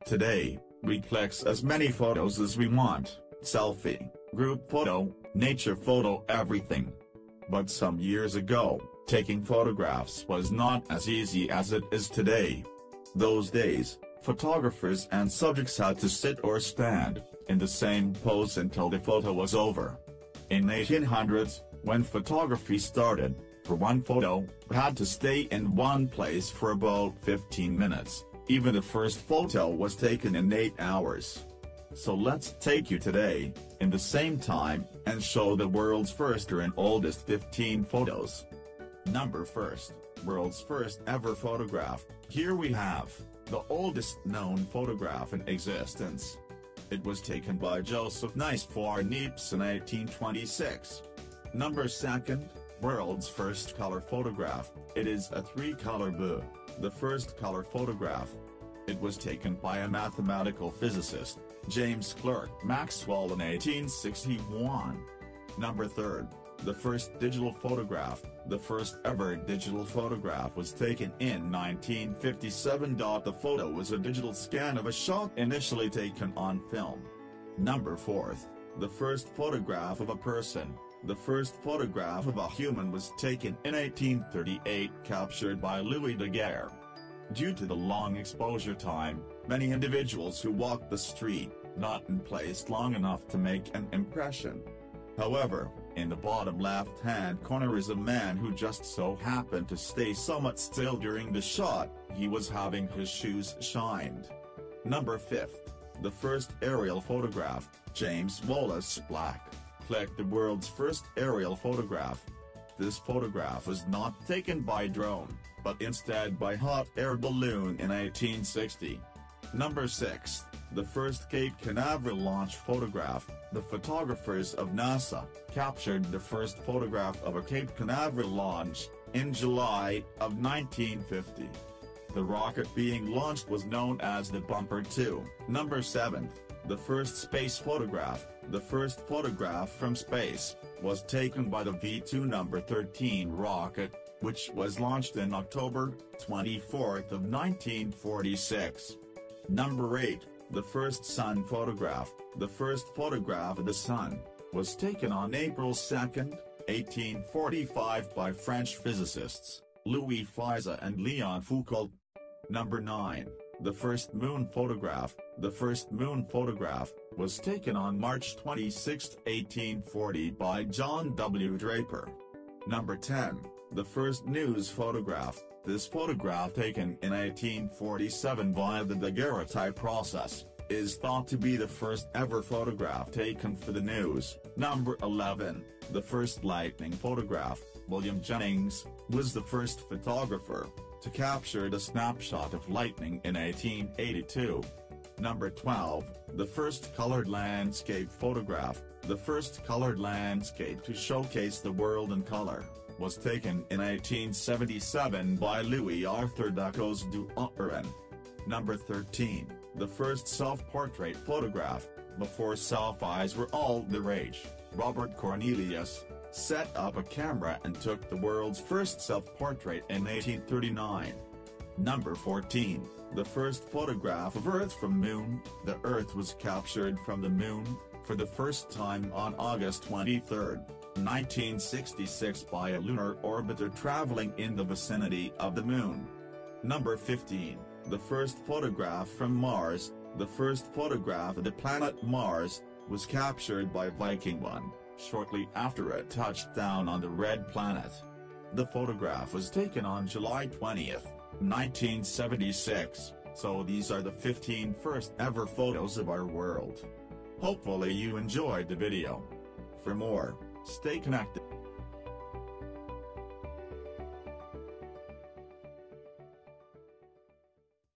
Today, we click as many photos as we want, selfie, group photo, nature photo, everything. But some years ago, taking photographs was not as easy as it is today. Those days, photographers and subjects had to sit or stand in the same pose until the photo was over. In 1800s, when photography started, for one photo, had to stay in one place for about 15 minutes. Even the first photo was taken in 8 hours. So let's take you today, in the same time, and show the world's first and oldest 15 photos. Number 1. World's first ever photograph. Here we have the oldest known photograph in existence. It was taken by Joseph Nicephore Niepce in 1826. Number 2. World's first color photograph. It is a 3-color blue. The first color photograph. It was taken by a mathematical physicist, James Clerk Maxwell in 1861. Number 3. The first digital photograph. The first ever digital photograph was taken in 1957. The photo was a digital scan of a shot initially taken on film. Number 4. The first photograph of a person. The first photograph of a human was taken in 1838, captured by Louis Daguerre. Due to the long exposure time, many individuals who walked the street, not in place long enough to make an impression. However, in the bottom left-hand corner is a man who just so happened to stay somewhat still during the shot. He was having his shoes shined. Number 5. The first aerial photograph. James Wallace Black clicked the world's first aerial photograph. This photograph was not taken by drone, but instead by hot air balloon in 1860. Number 6. The first Cape Canaveral launch photograph. The photographers of NASA captured the first photograph of a Cape Canaveral launch in July of 1950. The rocket being launched was known as the Bumper 2. Number 7. The first space photograph. The first photograph from space was taken by the V2 number 13 rocket, which was launched in October 24 of 1946. Number 8. The first sun photograph. The first photograph of the sun was taken on April 2, 1845 by French physicists, Louis Fize and Léon Foucault. Number 9. The first moon photograph. The first moon photograph was taken on March 26, 1840 by John W. Draper. Number 10. The first news photograph. This photograph, taken in 1847 via the daguerreotype process, is thought to be the first ever photograph taken for the news. Number 11. The first lightning photograph. William Jennings was the first photographer to capture the snapshot of lightning in 1882. Number 12. The first colored landscape photograph. The first colored landscape to showcase the world in color was taken in 1877 by Louis Arthur Ducos du Operon. Number 13. The first self-portrait photograph. Before selfies were all the rage, Robert Cornelius set up a camera and took the world's first self-portrait in 1839. Number 14. The first photograph of Earth from Moon. The Earth was captured from the Moon, for the first time on August 23, 1966 by a lunar orbiter traveling in the vicinity of the Moon. Number 15. The first photograph from Mars. The first photograph of the planet Mars was captured by Viking 1, shortly after it touched down on the red planet. The photograph was taken on July 20, 1976, so these are the 15 first ever photos of our world. Hopefully you enjoyed the video. For more, stay connected.